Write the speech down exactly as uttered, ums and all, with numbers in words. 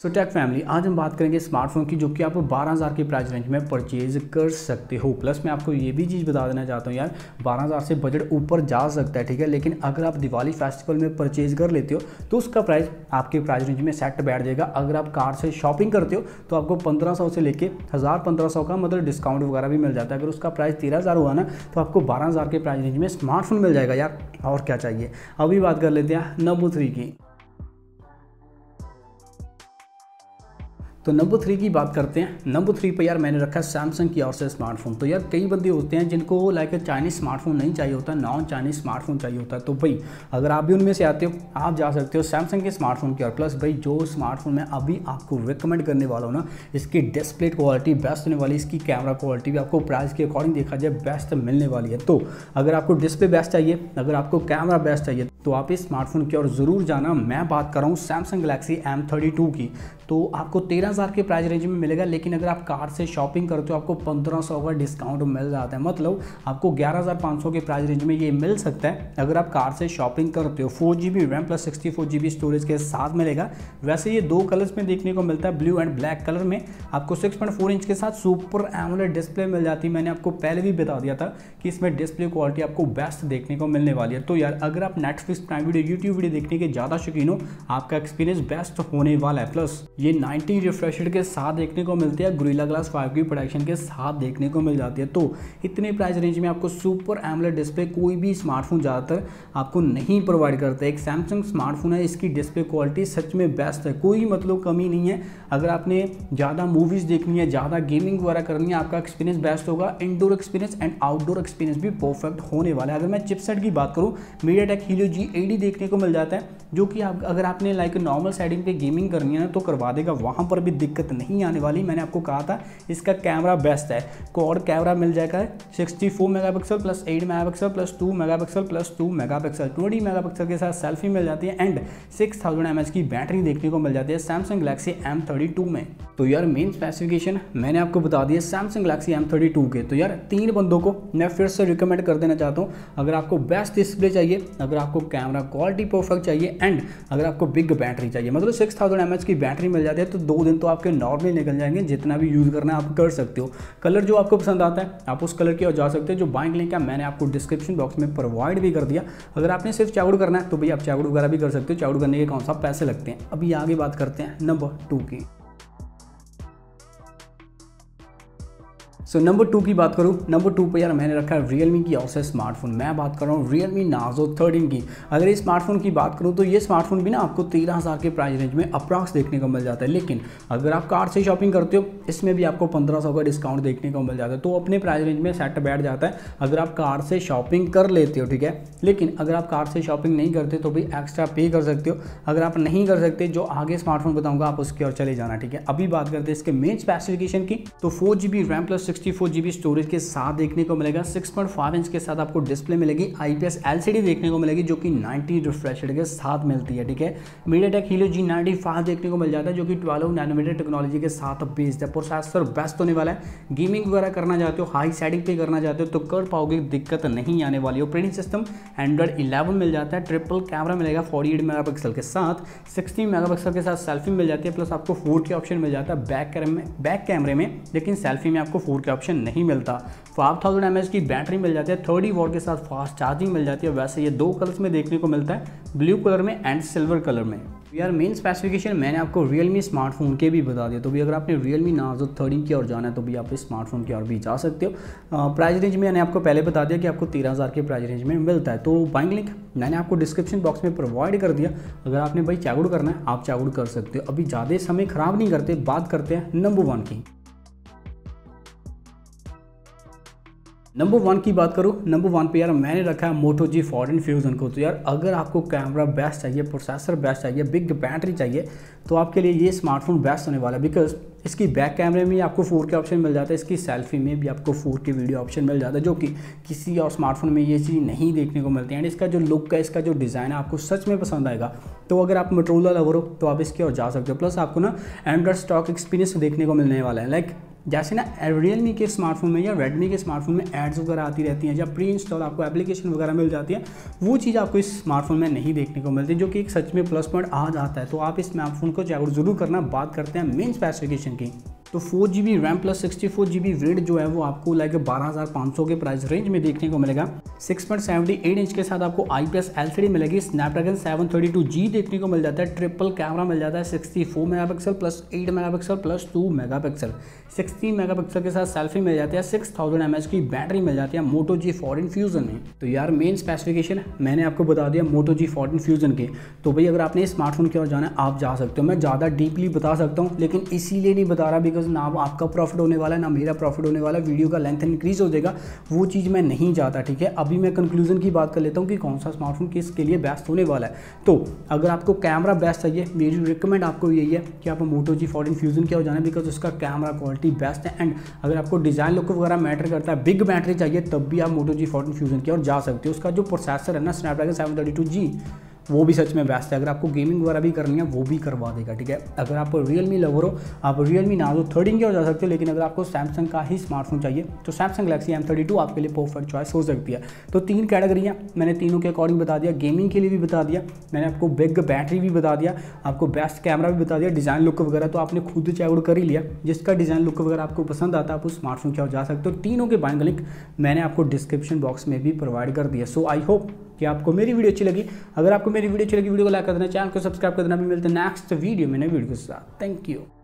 So take family, आज हम बात करेंगे स्मार्टफोन की जो कि आप बारह हज़ार के प्राइस रेंज में परचेज कर सकते हो। प्लस मैं आपको ये भी चीज़ बता देना चाहता हूँ यार, बारह हज़ार से बजट ऊपर जा सकता है, ठीक है। लेकिन अगर आप दिवाली फेस्टिवल में परचेज कर लेते हो तो उसका प्राइस आपके प्राइस रेंज में सेट बैठ जाएगा। अगर आप कार्ड से शॉपिंग करते हो तो आपको पंद्रह सौ से लेके हज़ार पंद्रह सौ का मतलब डिस्काउंट वगैरह भी मिल जाता है। अगर उसका प्राइस तेरह हज़ार हुआ ना तो आपको बारह हज़ार के प्राइस रेंज में स्मार्टफोन मिल जाएगा यार, और क्या चाहिए। अभी बात कर लेते हैं नंबर थ्री की। तो नंबर थ्री की बात करते हैं। नंबर थ्री पे यार मैंने रखा है सैमसंग की ओर से स्मार्टफोन। तो यार कई बंदे होते हैं जिनको लाइक चाइनीज़ स्मार्टफोन नहीं चाहिए होता, नॉन चाइनीज़ स्मार्टफोन चाहिए होता है। तो भाई अगर आप भी उनमें से आते हो, आप जा सकते हो सैमसंग के स्मार्टफोन की ओर। प्लस भाई जो स्मार्टफोन मैं अभी आपको रिकमेंड करने वाला हूँ ना, इसकी डिस्प्ले क्वालिटी बेस्ट होने वाली, इसकी कैमरा क्वालिटी भी आपको प्राइस के अकॉर्डिंग देखा जाए बेस्ट मिलने वाली है। तो अगर आपको डिस्प्ले बेस्ट चाहिए, अगर आपको कैमरा बेस्ट चाहिए तो आप इस स्मार्टफोन की ओर ज़रूर जाना। मैं बात कर रहा हूँ Samsung Galaxy M thirty two की। तो आपको तेरह हज़ार के प्राइस रेंज में मिलेगा, लेकिन अगर आप कार्ड से शॉपिंग करते हो आपको पंद्रह सौ का डिस्काउंट मिल जाता है। मतलब आपको ग्यारह हज़ार पाँच सौ के प्राइस रेंज में ये मिल सकता है अगर आप कार्ड से शॉपिंग करते हो। Four G B RAM plus sixty four G B storage के साथ मिलेगा। वैसे ये दो कलर्स में देखने को मिलता है, ब्लू एंड ब्लैक कलर में। आपको सिक्स पॉइंट फोर इंच के साथ सुपर एमोलेड डिस्प्ले मिल जाती है। मैंने आपको पहले भी बता दिया था कि इसमें डिस्प्ले क्वालिटी आपको बेस्ट देखने को मिलने वाली है। तो यार अगर आप Netflix Prime Video YouTube video देखने के ज़्यादा शौकीन हो, आपका एक्सपीरियंस बेस्ट होने वाला है। प्लस ये नाइनटी रिफ्रेश रेट के साथ देखने को मिलती है, गोरिल्ला ग्लास फाइव की प्रोटेक्शन के साथ देखने को मिल जाती है। तो इतने प्राइस रेंज में आपको सुपर एमोलेड डिस्प्ले कोई भी स्मार्टफोन ज़्यादातर आपको नहीं प्रोवाइड करता है। एक सैमसंग स्मार्टफोन है, इसकी डिस्प्ले क्वालिटी सच में बेस्ट है, कोई मतलब कमी नहीं है। अगर आपने ज़्यादा मूवीज़ देखनी है, ज़्यादा गेमिंग वगैरह करनी है, आपका एक्सपीरियंस बेस्ट होगा। Indoor experience and outdoor experience भी परफेक्ट होने वाला है। अगर मैं चिपसेट की बात करूँ, मीडियाटेक हीलियो जी एटी देखने को मिल जाता है, जो कि आप अगर आपने लाइक नॉर्मल सेटिंग पे गेमिंग करनी है ना तो करवा देगा, वहाँ पर भी दिक्कत नहीं आने वाली। मैंने आपको कहा था इसका कैमरा बेस्ट है, क्वाड कैमरा मिल जाएगा sixty four megapixel plus eight megapixel plus two megapixel plus two megapixel twenty megapixel के साथ सेल्फी मिल जाती है and six thousand M H की बैटरी देखने को मिल जाती है Samsung Galaxy M thirty two में। तो यार मेन स्पेसिफिकेशन मैंने आपको बता दिया Samsung Galaxy M thirty two के। तो यार तीन बंदों को मैं फिर से रिकमेंड कर देना चाहता हूँ। अगर आपको बेस्ट डिस्प्ले चाहिए, अगर आपको कैमरा क्वालिटी परफेक्ट चाहिए एंड अगर आपको बिग बैटरी चाहिए, मतलब सिक्स थाउजेंड एम एच की बैटरी मिल जाती है, तो दो दिन तो आपके नॉर्मली निकल जाएंगे। जितना भी यूज़ करना है आप कर सकते हो। कलर जो आपको पसंद आता है आप उस कलर की ओर जा सकते हो। जो बाइंग लिंक है मैंने आपको डिस्क्रिप्शन बॉक्स में प्रोवाइड भी कर दिया। अगर आपने सिर्फ चेकआउट करना है तो भैया आप चेकआउट वगैरह भी कर सकते हो। चेकआउट करने के कौन सा पैसे लगते हैं। अभी आगे बात करते हैं नंबर टू की। सो नंबर टू की बात करूँ, नंबर टू पे यार मैंने रखा है रियलमी की ओर से स्मार्टफोन। मैं बात कर रहा हूँ रियलमी नार्जो थर्टीन की। अगर इस स्मार्टफोन की बात करूँ तो ये स्मार्टफोन भी ना आपको तेरह हज़ार के प्राइस रेंज में अप्रॉक्स देखने को मिल जाता है। लेकिन अगर आप कार्ड से शॉपिंग करते हो इसमें भी आपको पंद्रह सौ का डिस्काउंट देखने को मिल जाता है, तो अपने प्राइस रेंज में सेट बैठ जाता है अगर आप कार्ड से शॉपिंग कर लेते हो, ठीक है। लेकिन अगर आप कार्ड से शॉपिंग नहीं करते तो भी एक्स्ट्रा पे कर सकते हो। अगर आप नहीं कर सकते, जो आगे स्मार्टफोन बताऊँगा आप उसकी ओर चले जाना, ठीक है। अभी बात करते हैं इसके मेन स्पेसिफिकेशन की। तो four G B RAM plus sixty four G B storage के साथ देखने को मिलेगा। सिक्स पॉइंट फाइव इंच के साथ आपको डिस्प्ले मिलेगी। आईपीएस एलसीडी देखने को मिलेगी जो कि नाइनटी रिफ्रेश रेट के साथ मिलती है, ठीक है। MediaTek Helio G ninety five देखने को मिल जाता है जो कि ट्वेल्व नैनोमीटर टेक्नोलॉजी के साथ बेस्ड है। प्रोसेसर बेस्ट होने वाला है। गेमिंग वगैरह करना चाहते हो, हाई सेटिंग पे करना चाहते हो तो कर पाओगे, दिक्कत नहीं आने वाली। ऑपरेटिंग सिस्टम एंड्रॉइड इलेवन मिल जाता है। ट्रिपल कैमरा मिलेगा फोर्टी एट मेगापिक्सल के साथ, सिक्सटी मेगापिक्सल के साथ सेल्फी मिल जाती है। प्लस आपको फोर के ऑप्शन मिल जाता है बैक कैमरे में बैक कैमरे में लेकिन सेल्फी में आपको फोर के ऑप्शन नहीं मिलता। फाइव थाउजेंड एम एच की बैटरी मिल जाती है। थर्टी वॉट के साथ फास्ट चार्जिंग मिल जाती है। वैसे ये दो कलर्स में देखने को मिलता है, ब्लू कलर में एंड सिल्वर कलर में। यार मेन स्पेसिफिकेशन मैंने आपको रियलमी स्मार्टफोन के भी बता दिया। तो भी अगर आपने रियलमी नार्जो थर्टीन की ओर जाना है तो भी आप इस स्मार्टफोन की ओर भी जा सकते हो। प्राइस रेंज में मैंने आपको पहले बता दिया कि आपको तेरह हज़ार के प्राइस रेंज में मिलता है। तो बाइंग लिंक मैंने आपको डिस्क्रिप्शन बॉक्स में प्रोवाइड कर दिया। अगर आपने भाई चेकआउट करना है आप चेकआउट कर सकते हो। अभी ज़्यादा समय खराब नहीं करते, बात करते हैं नंबर वन की। नंबर वन की बात करूँ, नंबर वन पे यार मैंने रखा है मोटो जी फोर्टीन फ्यूजन को। तो यार अगर आपको कैमरा बेस्ट चाहिए, प्रोसेसर बेस्ट चाहिए, बिग बैटरी चाहिए तो आपके लिए ये स्मार्टफोन बेस्ट होने वाला है। बिकॉज इसकी बैक कैमरे में आपको फोर के ऑप्शन मिल जाता है, इसकी सेल्फी में भी आपको फोर के वीडियो ऑप्शन मिल जाता है, जो कि किसी और स्मार्टफोन में ये चीज़ नहीं देखने को मिलती है। एंड इसका जो लुक है, इसका जो डिज़ाइन है आपको सच में पसंद आएगा। तो अगर आप मोटोरोला लवर हो तो आप इसकी ओर जा सकते हो। प्लस आपको ना एंड्रॉइड स्टॉक एक्सपीरियंस देखने को मिलने वाला है। लाइक जैसे ना रियलमी के स्मार्टफोन में या रेडमी के स्मार्टफोन में एड्स वगैरह आती रहती हैं या प्री इंस्टॉल आपको एप्लीकेशन वगैरह मिल जाती है, वो चीज़ आपको इस स्मार्टफोन में नहीं देखने को मिलती, जो कि एक सच में प्लस पॉइंट आ जाता है। तो आप इस स्मार्टफोन को चेकआउट जरूर करना। बात करते हैं मेन स्पेसिफिकेशन की, तो four G B RAM plus sixty four G B weight जो है वो आपको लाइक बारह हज़ार पाँच सौ के प्राइस रेंज में देखने को मिलेगा। Six point seven eight inch के साथ आपको I P S L C D मिलेगी। Snapdragon seven thirty two G देखने को मिल जाता है। ट्रिपल कैमरा मिल जाता है, sixty four megapixel plus eight megapixel plus two megapixel. Sixteen megapixel के साथ सेल्फी मिल जाती है। सिक्स थाउजेंड एम एच की बैटरी मिल जाती है मोटो जी फोर्टीन फ्यूजन में। तो यार मेन स्पेसिफिकेशन मैंने आपको बता दिया मोटो जी फोर्टीन फ्यूजन के। तो भाई अगर आपने स्मार्टफोन की ओर जाना है आप जा सकते हो। मैं ज़्यादा डीपली बता सकता हूँ, लेकिन इसीलिए नहीं बता रहा बिकॉज ना आपका प्रॉफिट होने वाला है ना मेरा प्रॉफिट होने वाला है, वीडियो का लेंथ इंक्रीज हो जाएगा, वो चीज़ मैं नहीं चाहता। ठीक है, अभी मैं कंक्लूजन की बात कर लेता हूँ कि कौन सा स्मार्टफोन किसके लिए बेस्ट होने वाला है। तो अगर आपको कैमरा बेस्ट चाहिए, मेरी रिकमेंड आपको यही है कि आप मोटो जी फोर्टीन फ्यूजन की ओर जाना, बिकॉज उसका कैमरा क्वालिटी बेस्ट है। एंड अगर आपको डिज़ाइन लुक वगैरह मैटर करता है, बिग बैटरी चाहिए, तब भी आप मोटो जी फोर्टीन फ्यूजन की ओर जा सकते हो। उसका जो प्रोसेसर है ना Snapdragon seven thirty two G, वो भी सच में बेस्ट है। अगर आपको गेमिंग वगैरह भी करनी है वो भी करवा देगा। ठीक है, अगर आप रियलमी लवर हो, आप रियलमी नार्जो थर्टीन की ओर जा सकते हो, लेकिन अगर आपको सैमसंग का ही स्मार्टफोन चाहिए तो Samsung Galaxy M thirty two आपके लिए परफेक्ट चॉइस हो सकती है। तो तीन कैटेगरियाँ मैंने तीनों के अकॉर्डिंग बता दिया। गेमिंग के लिए भी बता दिया मैंने आपको, बिग बैटरी भी बता दिया आपको, बेस्ट कैमरा भी बता दिया, डिज़ाइन लुक वगैरह तो आपने खुद चेकआउट कर ही लिया। जिसका डिज़ाइन लुक वगैरह आपको पसंद आता है आप उस स्मार्टफोन की ओर जा सकते हो। तीनों के बाइंग लिंक मैंने आपको डिस्क्रिप्शन बॉक्स में भी प्रोवाइड कर दिया। सो आई होप कि आपको मेरी वीडियो अच्छी लगी। अगर आपको मेरी वीडियो अच्छी लगी, वीडियो को लाइक कर देना, चैनल को सब्सक्राइब कर देना। भी मिलते हैं नेक्स्ट वीडियो में नई वीडियो के साथ। Thank you.